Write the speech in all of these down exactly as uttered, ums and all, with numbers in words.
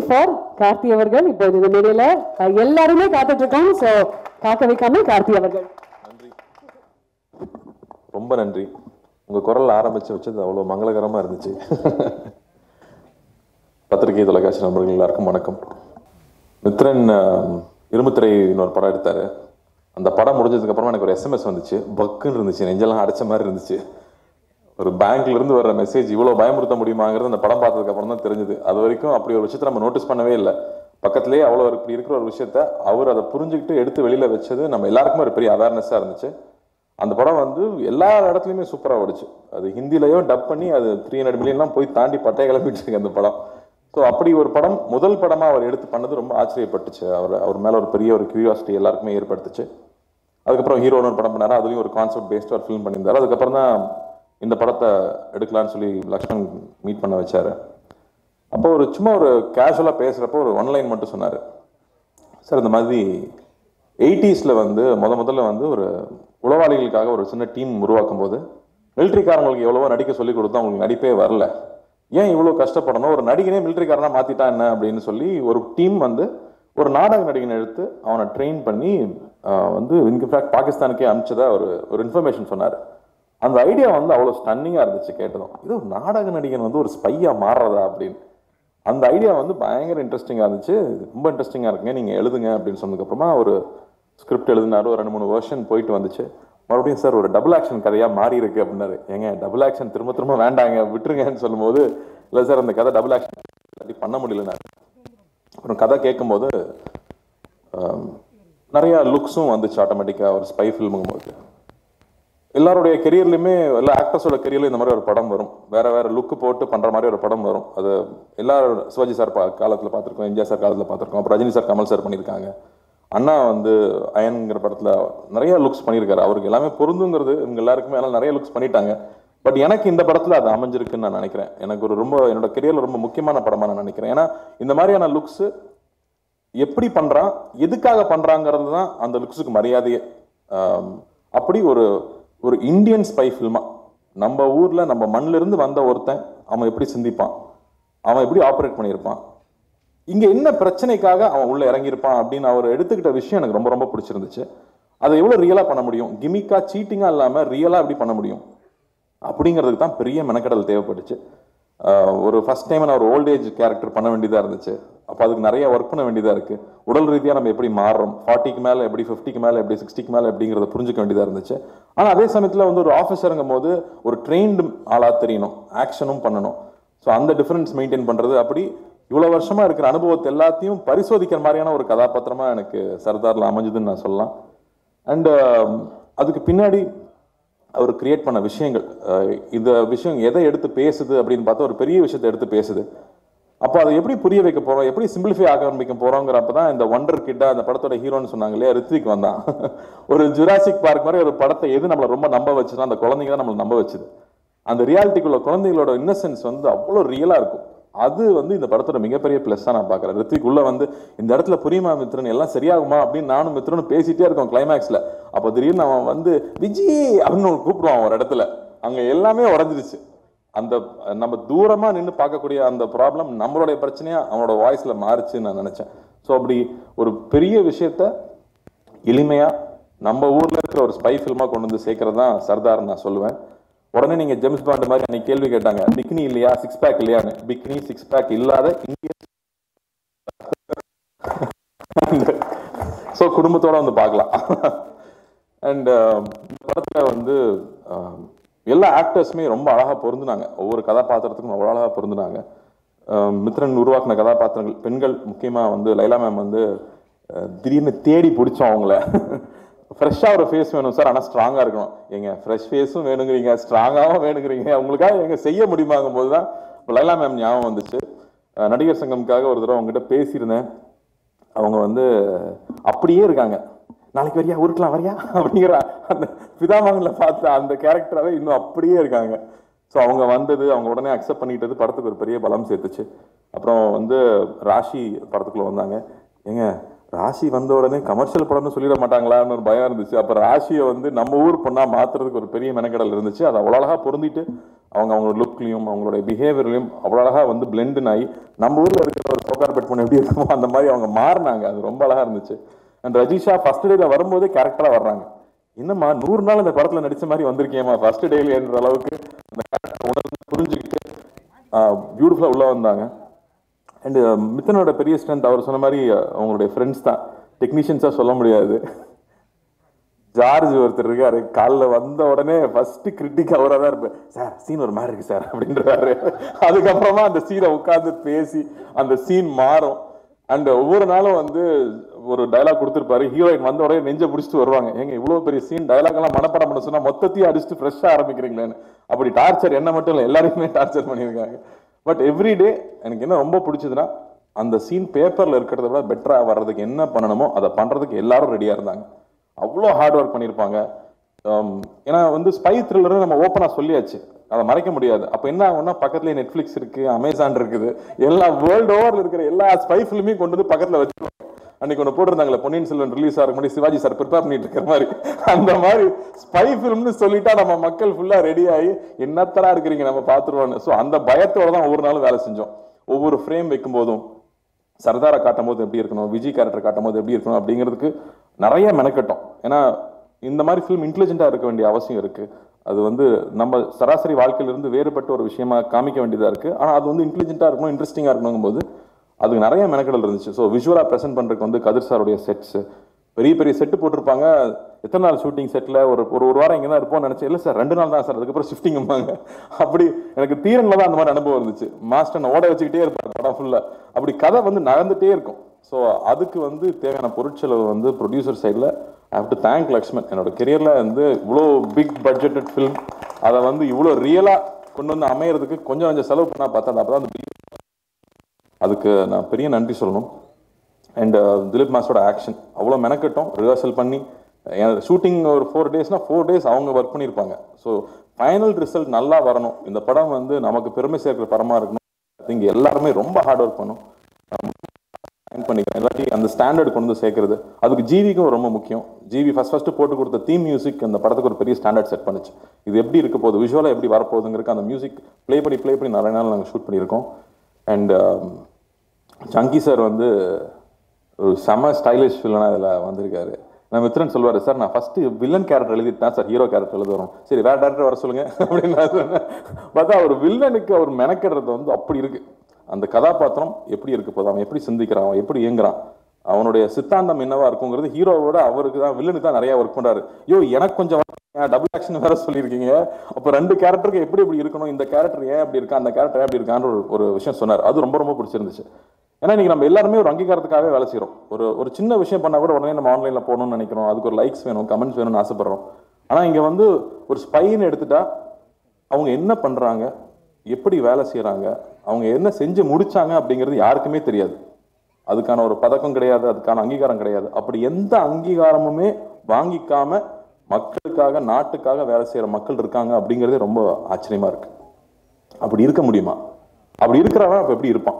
For Karthi அவர்கள். இப்போ இந்த மேடையில எல்லாருமே காத்துட்டு இருக்கோம். ஸோ காக்க வைக்காம கார்த்தி அவர்கள். நன்றி, ரொம்ப நன்றி. உங்க குரல் ஆரம்பிச்சு வச்சது அவ்வளவு மங்களகரமா இருந்துச்சு. பத்திரிகை தொலைக்காட்சி நண்பர்கள் எல்லாருக்கும் வணக்கம். மித்ரன் இரும்புத்திரை இன்னொரு படம் எடுத்தாரு. அந்த படம் முடிஞ்சதுக்கு அப்புறமா எனக்கு ஒரு எஸ்எம்எஸ் வந்துச்சு. பக்குன்னு இருந்துச்சு, நெஞ்செல்லாம் அடைச்ச மாதிரி இருந்துச்சு. ஒரு பேங்க்ல இருந்து வர்ற மெசேஜ் இவ்வளவு பயமுறுத்த முடியுமாங்கிறது அந்த படம் பார்த்ததுக்கு அப்புறம் தான் தெரிஞ்சது. அது வரைக்கும் அப்படி ஒரு விஷயத்தை நம்ம நோட்டீஸ் பண்ணவே இல்லை. பக்கத்திலேயே அவ்வளோ இப்படி இருக்கிற ஒரு விஷயத்த அவர் அதை புரிஞ்சுக்கிட்டு எடுத்து வெளியில வச்சது நம்ம எல்லாருக்குமே ஒரு பெரிய அவேர்னஸாக இருந்துச்சு. அந்த படம் வந்து எல்லா இடத்துலையுமே சூப்பராக ஓடிச்சு. அது ஹிந்திலையும் டப் பண்ணி அது த்ரீ ஹண்ட்ரட் மில்லியன்லாம் போய் தாண்டி பட்டையை கிளப்பிட்டு இருக்கு அந்த படம். ஸோ அப்படி ஒரு படம் முதல் படமாக அவர் எடுத்து பண்ணது ரொம்ப ஆச்சரியப்பட்டுச்சு. அவர் அவர் மேலே ஒரு பெரிய ஒரு கியூரியாசிட்டி எல்லாருக்குமே ஏற்படுத்துச்சு. அதுக்கப்புறம் ஹீரோன்னு ஒரு படம் பண்ணாரு. அதுலேயும் ஒரு கான்செப்ட் பேஸ்டு ஒரு ஃபிலிம் பண்ணியிருந்தாரு. அதுக்கப்புறம் தான் இந்த படத்தை எடுக்கலான்னு சொல்லி லக்ஷ்மண் மீட் பண்ண வச்சாரு. அப்போ ஒரு சும்மா ஒரு கேஷுவலாக பேசுகிறப்போ ஒரு ஒன்லைன் மட்டும் சொன்னார். சார், இந்த மாதிரி எயிட்டிஸில் வந்து முத முதல்ல வந்து ஒரு உளவாளிகளுக்காக ஒரு சின்ன டீம் உருவாக்கும் போது மிலிட்ரிக்காரங்களுக்கு எவ்வளவோ நடிக்க சொல்லி கொடுத்தா அவங்களுக்கு நடிப்பே வரல, ஏன் இவ்வளோ கஷ்டப்படணும், ஒரு நடிகனே மிலிட்ரிக்காரனா மாற்றிட்டா என்ன அப்படின்னு சொல்லி ஒரு டீம் வந்து ஒரு நாடக நடிகனை எடுத்து அவனை ட்ரெயின் பண்ணி வந்து இன்ஃபேக்ட் பாகிஸ்தானுக்கே அனுப்பிச்சதா ஒரு ஒரு இன்ஃபர்மேஷன் சொன்னார். அந்த ஐடியா வந்து அவ்வளோ ஸ்டன்னிங்காக இருந்துச்சு கேட்டதும். இது ஒரு நாடக நடிகன் வந்து ஒரு ஸ்பையாக மாறுறதா அப்படின்னு. அந்த ஐடியா வந்து பயங்கர இன்ட்ரெஸ்டிங்காக இருந்துச்சு. ரொம்ப இன்ட்ரெஸ்டிங்காக இருக்குங்க, நீங்கள் எழுதுங்க அப்படின்னு சொன்னதுக்கப்புறமா ஒரு ஸ்கிரிப்ட் எழுதினாரு. ஒரு ரெண்டு மூணு வெர்ஷன் போயிட்டு வந்துச்சு. மறுபடியும் சார் ஒரு டபுள் ஆக்ஷன் கதையாக மாறி இருக்கு அப்படின்னாரு. ஏங்க டபுள் ஆக்ஷன் திரும்ப திரும்ப வேண்டாங்க விட்டுருங்கன்னு சொல்லும்போது, இல்லை சார் அந்த கதை டபுள் ஆக்ஷன் பண்ண முடியலனாரு. அப்புறம் கதை கேட்கும்போது நிறையா லுக்ஸும் வந்துச்சு ஆட்டோமேட்டிக்காக. ஒரு ஸ்பை ஃபில்முங்கும் போது எல்லாருடைய கெரியர்லையுமே எல்லா ஆக்டர்ஸோட கெரியர்லையும் இந்த மாதிரி ஒரு படம் வரும். வேற வேற லுக்கு போட்டு பண்ணுற மாதிரி ஒரு படம் வரும். அது எல்லா சிவாஜி சார் பா காலத்தில் பார்த்துருக்கோம், எம்ஜிஆர் சார் காலத்தில் பார்த்துருக்கோம், அப்புறம் ரஜினி சார், கமல் சார் பண்ணியிருக்காங்க. அண்ணா வந்து அயன்கிற படத்தில் நிறைய லுக்ஸ் பண்ணியிருக்காரு. அவருக்கு எல்லாமே பொருந்துங்கிறது இவங்க எல்லாருக்குமே எல்லாம் நிறைய லுக்ஸ் பண்ணிட்டாங்க. பட் எனக்கு இந்த படத்தில் அது அமைஞ்சிருக்குன்னு நான் நினைக்கிறேன். எனக்கு ஒரு ரொம்ப என்னோட கெரியரில் ரொம்ப முக்கியமான படமாக நான் நினைக்கிறேன். ஏன்னா இந்த மாதிரியான லுக்ஸு எப்படி பண்ணுறான், எதுக்காக பண்ணுறாங்கிறது தான் அந்த லுக்ஸுக்கு மரியாதையே. அப்படி ஒரு ஒரு இந்தியன் ஸ்பை ஃபில்மா, நம்ம ஊரில் நம்ம மண்ணிலிருந்து வந்த ஒருத்தன் அவன் எப்படி சிந்திப்பான், அவன் எப்படி ஆப்ரேட் பண்ணியிருப்பான், இங்கே என்ன பிரச்சனைக்காக அவன் உள்ளே இறங்கியிருப்பான் அப்படின்னு அவர் எடுத்துக்கிட்ட விஷயம் எனக்கு ரொம்ப ரொம்ப பிடிச்சிருந்துச்சு. அதை எவ்வளோ ரியலாக பண்ண முடியும், கிமிக்கா சீட்டிங்காக இல்லாமல் ரியலாக எப்படி பண்ண முடியும் அப்படிங்கிறதுக்கு தான் பெரிய மெனக்கடல் தேவைப்பட்டுச்சு. ஒரு ஃபர்ஸ்ட் டைம் நான் ஒரு ஓல்டேஜ் கேரக்டர் பண்ண வேண்டியதாக இருந்துச்சு. அப்போ அதுக்கு நிறைய ஒர்க் பண்ண வேண்டியதாக இருக்குது. உடல் ரீதியாக நம்ம எப்படி மாறுறோம், ஃபார்ட்டிக்கு மேலே எப்படி, ஃபிஃப்டிக்கு மேலே எப்படி, சிக்ஸ்டிக்கு மேலே எப்படிங்கிறத புரிஞ்சுக்க வேண்டியதாக இருந்துச்சு. ஆனால் அதே சமயத்தில் வந்து ஒரு ஆஃபீஸருங்கும் போது ஒரு ட்ரெயின்டு ஆளாக தெரியணும், ஆக்ஷனும் பண்ணணும். ஸோ அந்த டிஃப்ரென்ஸ் மெயின்டைன் பண்ணுறது, அப்படி இவ்வளோ வருஷமாக இருக்கிற அனுபவத்தை எல்லாத்தையும் பரிசோதிக்கிற மாதிரியான ஒரு கதாபாத்திரமாக எனக்கு சர்தாரில் அமைஞ்சதுன்னு நான் சொல்லலாம். அண்டு அதுக்கு பின்னாடி அவர் கிரியேட் பண்ண விஷயங்கள், இந்த விஷயம் எதை எடுத்து பேசுது அப்படின்னு பார்த்தா ஒரு பெரிய விஷயத்தை எடுத்து பேசுது. அப்போ அதை எப்படி புரிய வைக்க போகிறோம், எப்படி சிம்பிளிஃபை ஆரம்பிக்க போகிறோங்கிறப்ப தான் இந்த ஒண்டர் கிட்டா அந்த படத்தோட ஹீரோன்னு சொன்னாங்க இல்லையா, ரித்விக் வந்தான். ஒரு ஜுராசிக் பார்க் மாதிரி ஒரு படத்தை எது நம்மளை ரொம்ப நம்ப வச்சுன்னா அந்த குழந்தைங்க தான் நம்மளை நம்ப வச்சுது. அந்த ரியாலிட்டிக்குள்ள குழந்தைகளோட இன்னசென்ஸ் வந்து அவ்வளோ ரியலாக இருக்கும். அது வந்து இந்த படத்தோட மிகப்பெரிய ப்ளஸ்ஸாக நான் பார்க்குறேன். ரித்விக் உள்ள வந்து இந்த இடத்துல புரியுமா மித்ரன், எல்லாம் சரியாகுமா அப்படின்னு நானும் மித்ரனும் பேசிட்டே இருக்கோம் கிளைமேக்ஸில். அப்போ திடீர்னு அவன் வந்து விஜி அப்படின்னு கூப்பிடுவான் ஒரு இடத்துல. அங்கே எல்லாமே உடஞ்சிருச்சு. அந்த நம்ம தூரமாக நின்று பார்க்கக்கூடிய அந்த ப்ராப்ளம் நம்மளுடைய பிரச்சனையாக அவனோட வாய்ஸில் மாறுச்சுன்னு நான் நினச்சேன். ஸோ அப்படி ஒரு பெரிய விஷயத்த எளிமையாக நம்ம ஊரில் இருக்கிற ஒரு ஸ்பை ஃபில்மாக கொண்டு வந்து சேர்க்கறது தான் சர்தார் நான் சொல்லுவேன். உடனே நீங்க ஜேம்ஸ் பாண்ட் மாதிரி அன்னைக்கு கேள்வி கேட்டாங்க, பிக்னி இல்லையா, சிக்ஸ் பேக் இல்லையான்னு. பிக்னி சிக்ஸ் பேக் இல்லாத இந்தியன். ஸோ குடும்பத்தோட வந்து பார்க்கலாம். அண்ட் இந்த படத்துல வந்து எல்லா ஆக்டர்ஸுமே ரொம்ப அழகா பொருந்துனாங்க. ஒவ்வொரு கதாபாத்திரத்துக்கும் அவ்வளோ அழகா பொருந்துனாங்க. மித்ரன் உருவாக்கின கதாபாத்திரங்கள் பெண்கள், முக்கியமா வந்து லைலா மேம் வந்து திடீர்னு தேடி பிடிச்சோம் அவங்கள. ஃப்ரெஷ்ஷாக ஒரு ஃபேஸ் வேணும் சார், ஆனால் ஸ்ட்ராங்காக இருக்கணும். எங்க ஃப்ரெஷ் ஃபேஸும் வேணுங்கிறீங்க, ஸ்ட்ராங்காகவும் வேணுங்கிறீங்க, உங்களுக்காக எங்க செய்ய முடியுமாங்கும் போது தான் லைலா மேம் ஞாபகம் வந்துச்சு. நடிகர் சங்கம்காக ஒரு தடவை அவங்ககிட்ட பேசியிருந்தேன். அவங்க வந்து அப்படியே இருக்காங்க. நாளைக்கு வரியா, ஊருக்கலாம் வரியா அப்படிங்கிற அந்த பிதாமகனில் பார்த்த அந்த கேரக்டராகவே இன்னும் அப்படியே இருக்காங்க. ஸோ அவங்க வந்தது, அவங்க உடனே அக்செப்ட் பண்ணிக்கிட்டது படத்துக்கு ஒரு பெரிய பலம் சேர்த்துச்சு. அப்புறம் வந்து ராஷி படத்துக்குள்ளே வந்தாங்க. ஏங்க ராஷி வந்த உடனே கமர்ஷியல் படம்னு சொல்லிட மாட்டாங்களான்னு ஒரு பயம் இருந்துச்சு. அப்போ ராஷியை வந்து நம்ம ஊர் பொண்ணாக மாற்றுறதுக்கு ஒரு பெரிய மெனக்கடல் இருந்துச்சு. அது அவ்வளோ அழகாக பொருந்திட்டு அவங்க அவங்க லுக் லுக்லையும் அவங்களுடைய பிஹேவியர்லையும் அவ்வளோ அழகாக வந்து பிளெண்டுன்னு ஆகி நம்ம ஊரில் இருக்கிற ஒரு சோகார்பேட் பொண்ணு எப்படி இருக்குமோ அந்த மாதிரி அவங்க மாறினாங்க. அது ரொம்ப அழகாக இருந்துச்சு. அண்ட் ரஜிஷா ஃபர்ஸ்ட் டேல வரும்போதே கேரக்டராக வர்றாங்க. என்னம்மா நூறு நாள் இந்த படத்தில் நடித்த மாதிரி வந்திருக்கேம்மா ஃபர்ஸ்ட் டேல என்ற அளவுக்கு அந்த கேரக்டர் உணர்ந்து புரிஞ்சுக்கிட்டு பியூட்டிஃபுல்லாக உள்ளே வந்தாங்க. அண்டு மித்தனோட பெரிய ஸ்ட்ரென்த் அவர் சொன்ன மாதிரி அவங்களுடைய ஃப்ரெண்ட்ஸ் தான், டெக்னீஷியன்ஸாக சொல்ல முடியாது. ஜார்ஜ் ஒருத்தர் இருக்காரு, காலில் வந்த உடனே ஃபர்ஸ்ட் கிரிட்டிக் அவராக தான் இருப்பேன். சார் சீன் ஒரு மாதிரி இருக்கு சார் அப்படின்றாரு. அதுக்கப்புறமா அந்த சீனை உட்காந்து பேசி அந்த சீன் மாறும். அண்ட் ஒவ்வொரு நாளும் வந்து ஒரு டைலாக் கொடுத்துருப்பாரு, ஹீரோயின் வந்த உடனே நெஞ்சை பிடிச்சிட்டு வருவாங்க. ஏங்க இவ்வளோ பெரிய சீன் டைலாக் எல்லாம் மனப்படம் பண்ண சொன்னா மொத்தத்தையும் அடிச்சுட்டு ஃப்ரெஷ்ஷாக ஆரம்பிக்கிறீங்களேன்னு. அப்படி டார்ச்சர் என்ன மட்டும் இல்லை, எல்லாருமே டார்ச்சர் பண்ணியிருக்காங்க. பட் எவ்ரிடே எனக்கு என்ன ரொம்ப பிடிச்சதுன்னா அந்த சீன் பேப்பரில் இருக்கிறத விட பெட்டராக வர்றதுக்கு என்ன பண்ணணுமோ அதை பண்ணுறதுக்கு எல்லாரும் ரெடியாக இருந்தாங்க. அவ்வளோ ஹார்ட் ஒர்க் பண்ணியிருப்பாங்க. ஏன்னா வந்து ஸ்பை த்ரில்லர் நம்ம ஓப்பனாக சொல்லியாச்சு, அதை மறைக்க முடியாது. அப்போ என்ன ஆகும்னா பக்கத்துலேயே நெட்ஃப்ளிக்ஸ் இருக்குது, அமேசான் இருக்குது, எல்லா வேர்ல்டு ஓவரில் இருக்கிற எல்லா ஸ்பை ஃபிலிமையும் கொண்டு வந்து பக்கத்தில் வச்சுருவாங்க. அன்னைக்கு ஒன்று போட்டிருந்தாங்களே பொன்னியின் செல்வன் ரிலீஸ் ஆகிற முன்னாடி சிவாஜி சார் ப்ரிப்பேர் பண்ணிட்டு இருக்கிற மாதிரி, அந்த மாதிரி ஸ்பை ஃபிலிம்னு சொல்லிட்டா நம்ம மக்கள் ஃபுல்லாக ரெடி ஆகி என்னத்தரா இருக்கிறீங்க நம்ம பார்த்துருவோன்னு. ஸோ அந்த பயத்தோட தான் ஒவ்வொரு நாளும் வேலை செஞ்சோம். ஒவ்வொரு ஃப்ரேம் வைக்கும் போதும் சர்தாரை காட்டும் போது எப்படி இருக்கணும், விஜய் கேரக்டர் காட்டும் போது எப்படி இருக்கணும் அப்படிங்கிறதுக்கு நிறைய மெனக்கட்டும். ஏன்னா இந்த மாதிரி ஃபிலிம் இன்டெலிஜென்ட்டாக இருக்க வேண்டிய அவசியம் இருக்குது. அது வந்து நம்ம சராசரி வாழ்க்கையிலிருந்து வேறுபட்ட ஒரு விஷயமா காமிக்க வேண்டியதாக இருக்குது. ஆனால் அது வந்து இன்டெலிஜென்ட்டாக இருக்கணும், இன்ட்ரெஸ்டிங்காக இருக்கணுங்கும் போது அதுக்கு நிறைய மெனக்கடல் இருந்துச்சு. ஸோ விஷுவலாக ப்ரெசென்ட் பண்ணுறதுக்கு வந்து கதிர் சாருடைய செட்ஸு பெரிய பெரிய செட்டு போட்டிருப்பாங்க. எத்தனை நாள் ஷூட்டிங் செட்டில் ஒரு ஒரு ஒரு வாரம் இங்கே தான் இருப்போம்னு நினச்சேன். இல்லை சார் ரெண்டு நாள் தான் சார், அதுக்கப்புறம் ஷிஃப்டிங்கும்பாங்க. அப்படி எனக்கு தீரனில் தான் அந்த மாதிரி அனுபவம் இருந்துச்சு. மாஸ்டர் ஓட வச்சுக்கிட்டே இருப்பார் படம் ஃபுல்லாக. அப்படி கதை வந்து நகர்ந்துகிட்டே இருக்கும். ஸோ அதுக்கு வந்து தேவையான பொருட்செலவு வந்து ப்ரொடியூசர் சைடில் I have to thank Lakshman. என்னோட கெரியரில் வந்து இவ்வளோ பிக் பட்ஜெட்டட் ஃபிலிம் அதை வந்து இவ்வளோ ரியலாக கொண்டு வந்து அமையறதுக்கு கொஞ்சம் கொஞ்சம் செலவு பண்ணால் பார்த்தா அப்போ தான் அந்த அதுக்கு நான் பெரிய நன்றி சொல்லணும். அண்ட் திலீப் மாஸ்டரோட ஆக்ஷன் அவ்வளோ மெனக்கட்டும், ரிஹர்சல் பண்ணி ஷூட்டிங் ஒரு ஃபோர் டேஸ்னால் ஃபோர் டேஸ் அவங்க ஒர்க் பண்ணியிருப்பாங்க. ஸோ ஃபைனல் ரிசல்ட் நல்லா வரணும், இந்த படம் வந்து நமக்கு பெருமை சேர்க்கிற படமாக இருக்கணும். இங்கே எல்லாருமே ரொம்ப ஹார்ட் ஒர்க் பண்ணும் பண்ணிக்கிறேன். எல்லாத்தையும் அந்த ஸ்டாண்டர்ட் கொண்டு வந்து சேர்க்கறது அதுக்கு ஜிவிக்கும் ரொம்ப முக்கியம். ஜிவி ஃபர்ஸ்ட் ஃபர்ஸ்ட் போட்டு கொடுத்த தீம் மியூசிக் அந்த படத்துக்கு ஒரு பெரிய ஸ்டாண்டர்ட் செட் பண்ணுச்சு. இது எப்படி இருக்க போகுது, விஷுவலாக எப்படி வரப்போகுதுங்கிறதுக்கு அந்த மியூசிக் ப்ளே பண்ணி ப்ளே பண்ணி நிறைய நாள் நாங்கள் ஷூட் பண்ணியிருக்கோம். அண்ட் சங்கி சார் வந்து ஒரு செம ஸ்டைலிஷ் வில்லனாக இதில் வந்திருக்காரு. நான் மித்ரன் சொல்லுவார், சார் நான் ஃபஸ்ட்டு வில்லன் கேரக்டர் எழுதிட்டேன் சார், ஹீரோ கேரக்டர் எழுத வரும், சரி வேறு டேரக்டர் வர சொல்லுங்கள் அப்படின்னு நான் சொன்னேன். பார்த்தா ஒரு வில்லனுக்கு அவர் மெனக்கிறது வந்து அப்படி இருக்குது. அந்த கதாபாத்திரம் எப்படி இருக்க போகுது, அவன் எப்படி சிந்திக்கிறான், அவன் எப்படி இயங்குறான், அவனுடைய சித்தாந்தம் என்னவா இருக்குங்கிறது ஹீரோவோட அவருக்கு தான் வில்லனுக்கு தான் நிறைய ஒர்க் பண்ணுறாரு. ஐயோ எனக்கு கொஞ்சம் டபுள் ஆக்ஷன் வேற சொல்லியிருக்கீங்க, அப்போ ரெண்டு கேரக்டருக்கு எப்படி எப்படி இருக்கணும், இந்த கேரக்டர் ஏன் அப்படி இருக்கா, அந்த கேரக்டர் எப்படி இருக்கான்னு ஒரு ஒரு விஷயம் சொன்னார். அது ரொம்ப ரொம்ப பிடிச்சிருந்துச்சு. ஏன்னா இன்னைக்கு நம்ம எல்லாருமே ஒரு அங்கீகாரத்துக்காகவே வேலை செய்கிறோம். ஒரு ஒரு சின்ன விஷயம் பண்ணால் கூட உடனே நம்ம ஆன்லைனில் போகணும்னு நினைக்கிறோம், அதுக்கு ஒரு லைக்ஸ் வேணும், கமெண்ட்ஸ் வேணும்னு ஆசைப்படுறோம். ஆனால் இங்கே வந்து ஒரு ஸ்பைன்னு எடுத்துட்டா அவங்க என்ன பண்ணுறாங்க, எப்படி வேலை செய்கிறாங்க, அவங்க என்ன செஞ்சு முடிச்சாங்க அப்படிங்கிறது யாருக்குமே தெரியாது. அதுக்கான ஒரு பதக்கம் கிடையாது, அதுக்கான அங்கீகாரம் கிடையாது. அப்படி எந்த அங்கீகாரமுமே வாங்கிக்காம மக்களுக்காக நாட்டுக்காக வேலை செய்கிற மக்கள் இருக்காங்க அப்படிங்கிறதே ரொம்ப ஆச்சரியமா இருக்கு. அப்படி இருக்க முடியுமா? அப்படி இருக்கிறவன் அப்போ எப்படி இருப்பான்?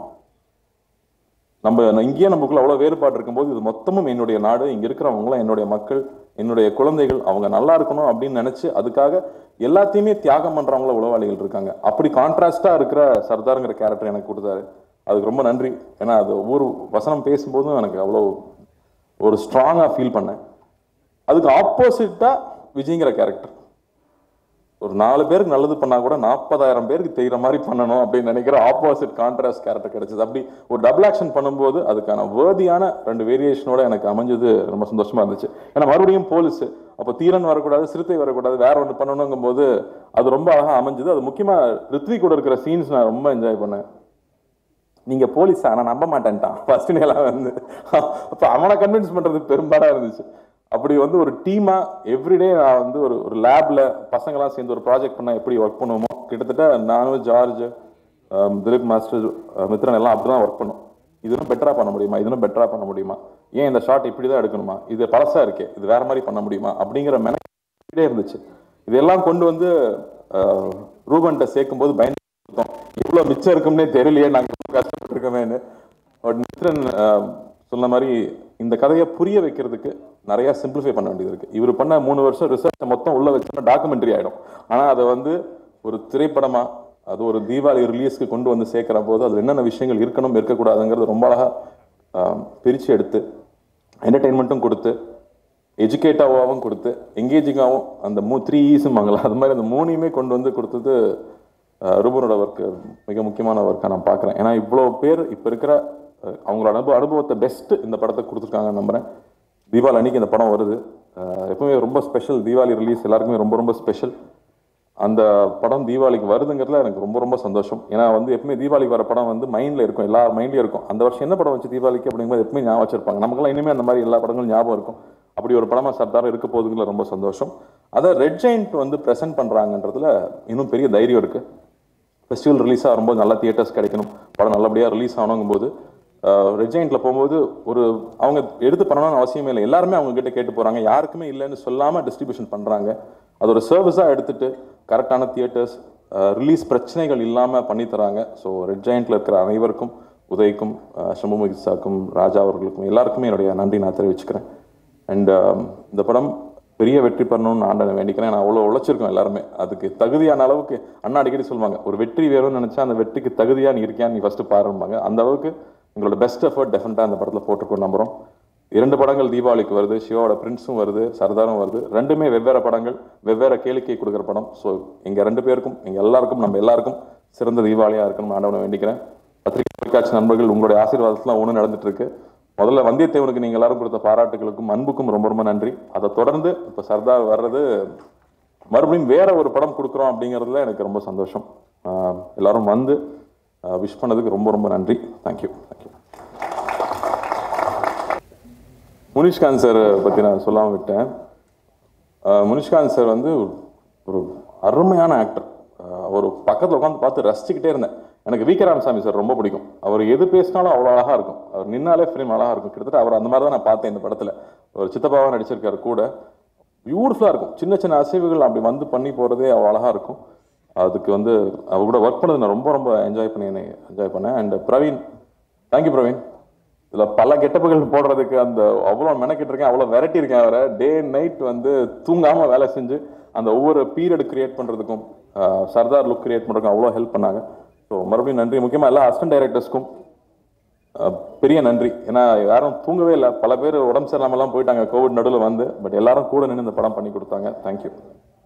நம்ம இங்கேயே நமக்குள்ள அவ்வளோ வேறுபாடு இருக்கும்போது இது மொத்தமும் என்னுடைய நாடு, இங்கே இருக்கிறவங்களாம் என்னுடைய மக்கள், என்னுடைய குழந்தைகள், அவங்க நல்லா இருக்கணும் அப்படின்னு நினச்சி அதுக்காக எல்லாத்தையுமே தியாகம் பண்ணுறவங்கள உளவாளிகள் இருக்காங்க. அப்படி கான்ட்ராஸ்டாக இருக்கிற சர்தாருங்கிற கேரக்டர் எனக்கு கொடுத்தாரு. அதுக்கு ரொம்ப நன்றி. ஏன்னா அது ஒவ்வொரு வசனம் பேசும்போதும் எனக்கு அவ்வளோ ஒரு ஸ்ட்ராங்காக ஃபீல் பண்ணேன். அதுக்கு ஆப்போசிட்டாக விஜய்ங்கிற கேரக்டர் ஒரு நாலு பேருக்கு நல்லது பண்ணால் கூட நாற்பதாயிரம் பேருக்கு தெரிகிற மாதிரி பண்ணணும் அப்படின்னு நினைக்கிற ஆப்போசிட் கான்ட்ராஸ்ட் கேரக்டர் கிடைச்சது. அப்படி ஒரு டபுள் ஆக்ஷன் பண்ணும்போது அதுக்கான வேர்தியான ரெண்டு வேரியேஷனோட எனக்கு அமைஞ்சது ரொம்ப சந்தோஷமா இருந்துச்சு. ஏன்னா மறுபடியும் போலீஸ், அப்போ தீரன் வரக்கூடாது, சிறுத்தை வரக்கூடாது, வேற ஒன்று பண்ணணுங்கும் போது அது ரொம்ப அழகாக அமைஞ்சது. அது முக்கியமாக ரித்விக் கூட இருக்கிற சீன்ஸ் நான் ரொம்ப என்ஜாய் பண்ணேன். நீங்கள் போலீஸா நான் நம்ப மாட்டேன்ட்டான் ஃபர்ஸ்ட் நேலாம் வந்து, அப்போ அவனை கன்வின்ஸ் பண்ணுறது பெரும்பாடாக இருந்துச்சு. அப்படி வந்து ஒரு டீமாக எவ்ரிடே நான் வந்து ஒரு ஒரு லேபில் பசங்களாம் சேர்ந்து ஒரு ப்ராஜெக்ட் பண்ணால் எப்படி ஒர்க் பண்ணுவோமோ கிட்டத்தட்ட நானும் ஜார்ஜ், திலீப் மாஸ்டர், மித்ரன் எல்லாம் அப்படி தான் ஒர்க் பண்ணும். இதுவும் பெட்டராக பண்ண முடியுமா, இதுவும் பெட்டராக பண்ண முடியுமா, ஏன் இந்த ஷாட் இப்படி தான் எடுக்கணுமா, இது பழசாக இருக்கே, இது வேற மாதிரி பண்ண முடியுமா அப்படிங்கிற மெனக்கிட்டே இருந்துச்சு. இதெல்லாம் கொண்டு வந்து ரூபன்கிட்ட சேர்க்கும் போது பயந்து எவ்வளோ மிச்சம் இருக்கும்னே தெரியலையே, நாங்கள் கஷ்டப்பட்டுருக்கோமேன்னு. பட் மித்ரன் சொன்ன மாதிரி இந்த கதையை புரிய வைக்கிறதுக்கு நிறையா சிம்பிளிஃபை பண்ண வேண்டியது இருக்குது. இவர் பண்ண மூணு வருஷம் ரிசர்ச் மொத்தம் உள்ள வச்சோம்னா டாக்குமெண்ட்ரி ஆகிடும். ஆனால் அதை வந்து ஒரு திரைப்படமாக அது ஒரு தீபாவளி ரிலீஸ்க்கு கொண்டு வந்து சேர்க்குற போது அதில் என்னென்ன விஷயங்கள் இருக்கணும் இருக்கக்கூடாதுங்கிறது ரொம்ப அழகாக பிரித்து எடுத்து என்டர்டெயின்மெண்ட்டும் கொடுத்து எஜுகேட்டாகவும் கொடுத்து எங்கேஜிங்காகவும் அந்த மூ த்ரீ ஈஸுமாங்களா அது மாதிரி அந்த மூணையுமே கொண்டு வந்து கொடுத்தது ரூபனோட ஒர்க்கு மிக முக்கியமான ஒர்க்காக நான் பார்க்குறேன். ஏன்னா இவ்வளோ பேர் இப்போ இருக்கிற அவங்களோட அனுபவ அனுபவத்தை பெஸ்ட்டு இந்த படத்தை கொடுத்துருக்காங்கன்னு நம்புகிறேன். தீபாவளி அன்றைக்கி இந்த படம் வருது. எப்பவுமே ரொம்ப ஸ்பெஷல். தீபாவளி ரிலீஸ் எல்லாருக்குமே ரொம்ப ரொம்ப ஸ்பெஷல். அந்த படம் தீபாவளிக்கு வருதுங்கிறதுல எனக்கு ரொம்ப ரொம்ப சந்தோஷம். ஏன்னா வந்து எப்பவுமே தீபாவளிக்கு வர படம் வந்து மைண்டில் இருக்கும், எல்லா மைண்ட்லேயும் இருக்கும். அந்த வருஷம் என்ன படம் வச்சு தீபாவளிக்கு அப்படிங்கும்போது எப்பவுமே ஞாபகம் வச்சிருப்பாங்க. நமக்குலாம் இனிமேல் அந்த மாதிரி எல்லா படங்களும் ஞாபகம் இருக்கும். அப்படி ஒரு படமாக சர்தார் இருக்க போகுதுங்கள ரொம்ப சந்தோஷம். அதை ரெட் ஜெயண்ட் வந்து ப்ரெசென்ட் பண்ணுறாங்கன்றதுல இன்னும் பெரிய தைரியம் இருக்குது. ஃபெஸ்டிவல் ரிலீஸ் ஆகும்போது நல்லா தியேட்டர்ஸ் கிடைக்கணும், படம் நல்லபடியாக ரிலீஸ் ஆகணுங்கும்போது ரெட் ஜெயண்ட்டில் போகும்போது ஒரு அவங்க எடுத்து பண்ணணும்னு அவசியமே இல்லை. எல்லாருமே அவங்க கிட்ட கேட்டு போகிறாங்க, யாருக்குமே இல்லைன்னு சொல்லாமல் டிஸ்ட்ரிபியூஷன் பண்ணுறாங்க. அது ஒரு சர்வீஸாக எடுத்துகிட்டு கரெக்டான தியேட்டர்ஸ் ரிலீஸ் பிரச்சனைகள் இல்லாமல் பண்ணித்தராங்க. ஸோ ரெட் ஜெயண்ட்டில் இருக்கிற அனைவருக்கும், உதய்க்கும், சண்முகிசாக்கும், ராஜா அவர்களுக்கும் எல்லாருக்குமே என்னுடைய நன்றி நான் தெரிவிச்சுக்கிறேன். அண்ட் இந்த படம் பெரிய வெற்றி பெறணும்னு ஆண்டனை வேண்டிக்கிறேன். நான் அவ்வளோ உழைச்சிருக்கோம் எல்லாருமே. அதுக்கு தகுதியான அளவுக்கு அண்ணா அடிக்கடி சொல்லுவாங்க, ஒரு வெற்றி வேணும்னு நினச்சா அந்த வெற்றிக்கு தகுதியாக நீ இருக்கியா, நீ ஃபஸ்ட்டு பாரும்பாங்க. அந்த அளவுக்கு எங்களோட பெஸ்ட் எஃபர்ட் டெஃபினட்டாக அந்த படத்தில் போட்டிருக்கோம் நம்புகிறோம். இரண்டு படங்கள் தீபாவளிக்கு வருது. சிவாவோட பிரின்ஸும் வருது, சர்தாரும் வருது. ரெண்டுமே வெவ்வேறு படங்கள், வெவ்வேறு கேளிக்கை கொடுக்குற படம். ஸோ எங்கள் ரெண்டு பேருக்கும், எங்கள் எல்லாருக்கும், நம்ம எல்லாருக்கும் சிறந்த தீபாவளியாக இருக்கணும்னு ஆண்டவனை வேண்டிக்கிறேன். பத்திரிகை தொலைக்காட்சி நண்பர்கள், உங்களுடைய ஆசீர்வாதத்தில் ஒன்று நடந்துட்டு இருக்கு. முதல்ல வந்தியத்தேவனுக்கு நீங்கள் எல்லாரும் கொடுத்த பாராட்டுகளுக்கும் அன்புக்கும் ரொம்ப ரொம்ப நன்றி. அதை தொடர்ந்து இப்போ சர்தார் வர்றது, மறுபடியும் வேற ஒரு படம் கொடுக்குறோம் அப்படிங்கிறதுல எனக்கு ரொம்ப சந்தோஷம். எல்லாரும் வந்து விஷ் பண்ணதுக்கு ரொம்ப ரொம்ப நன்றி. Thank you thank you. முனிஷ்காந்த் சார் பற்றி நான் சொல்லாமல் விட்டேன். முனிஷ்காந்த் சார் வந்து ஒரு அருமையான ஆக்டர். அவர் பக்கத்தில் உட்காந்து பார்த்து ரசிச்சுக்கிட்டே இருந்தேன். எனக்கு வி கே ராமசாமி சார் ரொம்ப பிடிக்கும். அவர் எது பேசினாலும் அவ்வளோ அழகாக இருக்கும். அவர் நின்னாலே ஃப்ரேம் அழகாக இருக்கும். கிட்டத்தட்ட அவர் அந்த மாதிரி தான் நான் பார்த்தேன் இந்த படத்தில். ஒரு சித்தப்பாவாக நடிச்சிருக்காரு கூட. பியூட்டிஃபுல்லாக இருக்கும். சின்ன சின்ன அசைவுகள் அப்படி வந்து பண்ணி போகிறதே அவ்வளோ அழகாக இருக்கும். அதுக்கு வந்து அவர் கூட ஒர்க் பண்ணது நான் ரொம்ப ரொம்ப என்ஜாய் பண்ணி என்ஜாய் பண்ணேன். And Praveen, thank you Praveen. இதில் பல கெட்டப்புகள் போடுறதுக்கு அந்த அவ்வளோ மெனக்கிட்டு இருக்கேன், அவ்வளோ வெரைட்டி இருக்கேன். அவரை டே நைட் வந்து தூங்காமல் வேலை செஞ்சு அந்த ஒவ்வொரு பீரியட் கிரியேட் பண்ணுறதுக்கும், சர்தார் லுக் கிரியேட் பண்ணுறதுக்கும் அவ்வளோ ஹெல்ப் பண்ணாங்க. ஸோ மறுபடியும் நன்றி. முக்கியமாக எல்லா அசிஸ்டன்ட் டைரக்டர்ஸ்க்கும் பெரிய நன்றி. ஏன்னா யாரும் தூங்கவே இல்லை. பல பேர் உடம்பு சரியில்லாமலாம் போயிட்டாங்க கோவிட் நடுவில் வந்து. பட் எல்லாரும் கூட நின்று இந்த படம் பண்ணி கொடுத்தாங்க. தேங்க்யூ.